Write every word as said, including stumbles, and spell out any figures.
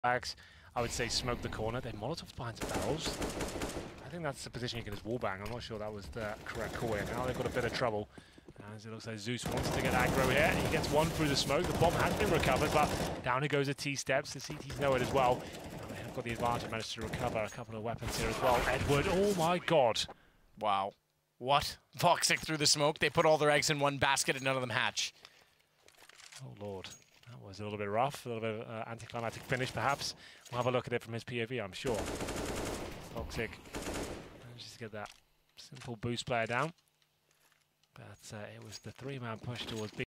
bags. I would say smoke the corner. They Molotov behind some barrels. I think that's the position you can just wallbang. I'm not sure that was the correct call here. Now they've got a bit of trouble. As it looks like Zeus wants to get aggro here. He gets one through the smoke. The bomb has been recovered, but down it goes at T-steps. The C Ts know it as well. They have got the advantage, managed to recover a couple of weapons here as well. Edward, oh my god. Wow. What? woxic through the smoke. They put all their eggs in one basket and none of them hatch. Oh lord. That was a little bit rough, a little bit of uh, anticlimactic finish perhaps. We'll have a look at it from his P O V, I'm sure. woxic manages to get that simple boost player down. But uh, it was the three-man push towards B.